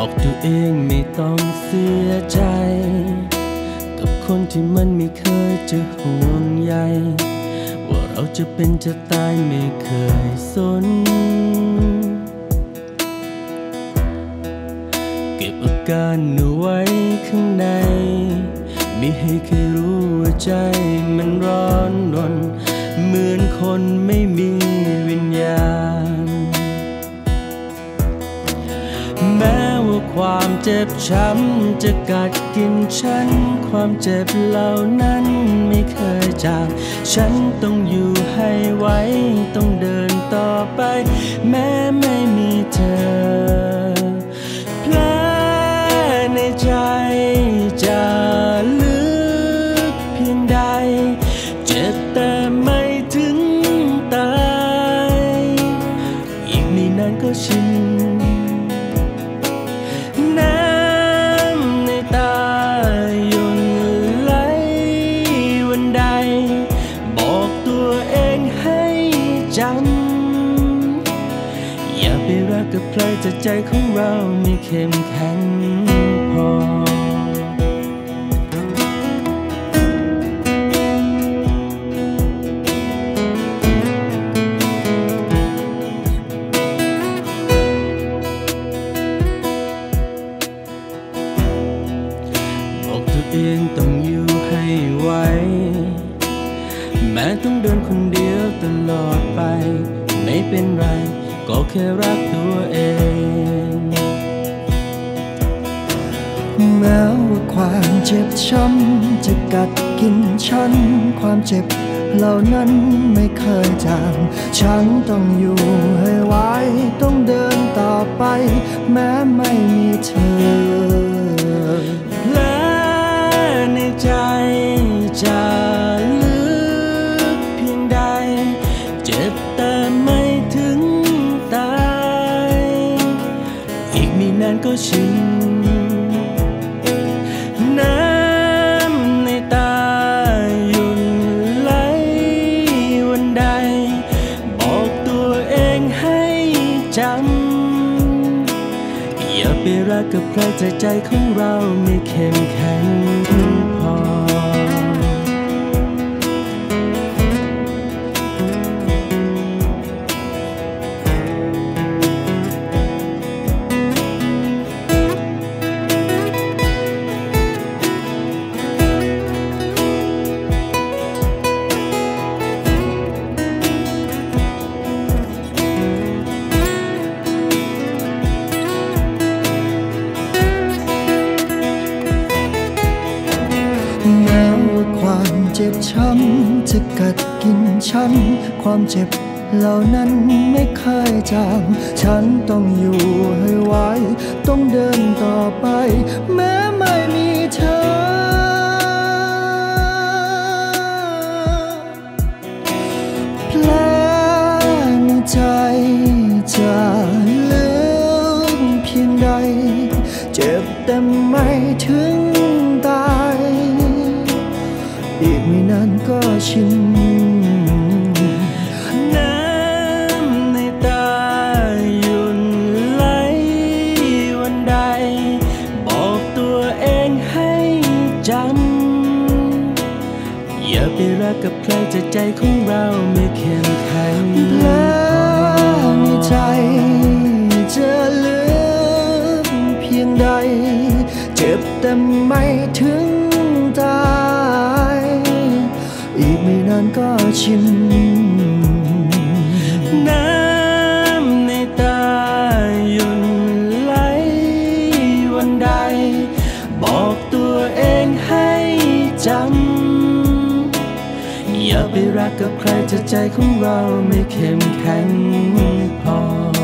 บอกตัวเองไม่ต้องเสียใจกับคนที่มันไม่เคยจะห่วงใยว่าเราจะเป็นจะตายไม่เคยสนเก็บอาการเอาไว้ข้างในไม่ให้ใครรู้ว่าใจมันร้อนรนเหมือนคนไม่มีวิญญาณแม้ว่าความเจ็บช้ำจะกัดกินฉันความเจ็บเหล่านั้นไม่เคยจางฉันต้องอยู่ให้ไหวต้องเดินต่อไปแม้ไม่มีเธอแผลในใจจะลึกเพียงใดเจ็บแต่ไม่ถึงตายอีกไม่นานก็ชินน้ำในตาหยุดไหลวันใดบอกตัวเองให้จำอย่าไปรักกับใครจะใจของเราไม่เข้มแข็งพอตัวเองต้องอยู่ให้ไหวแม้ต้องเดินคนเดียวตลอดไปไม่เป็นไรก็แค่รักตัวเองแม้ว่าความเจ็บช้ำจะกัดกินฉันความเจ็บเหล่านั้นไม่เคยจางฉันต้องอยู่ให้ไหวต้องเดินต่อไปแม้ไม่มีเธอในใจจะลึกเพียงใดเจ็บแต่ไม่ถึงตายอีกไม่นานก็ชินน้ำในตาหยุดไหลวันใดบอกตัวเองให้จำอย่าไปรักกับใครใจของเราไม่เข้มแข็งพอแม้ว่าความเจ็บช้ำจะกัดกินฉันความเจ็บเหล่านั้นไม่เคยจางฉันต้องอยู่ให้ไหวต้องเดินต่อไปแม้ไม่มีเธอแผลในใจจะลึกเพียงใดเจ็บแต่ไม่ถึงตายอีกไม่นานก็ชินน้ำในตาหยุดไหลวันใดบอกตัวเองให้จำอย่าไปรักกับใครใจของเราไม่เข้มแข็งแผลในใจจะลึกเพียงใดเจ็บแต่ไม่ถึงตายอีกไม่นานก็ชินน้ำในตาหยุดไหลวันใดบอกตัวเองให้จำอย่าไปรักกับใครใจของเราไม่เข้มแข็งพอ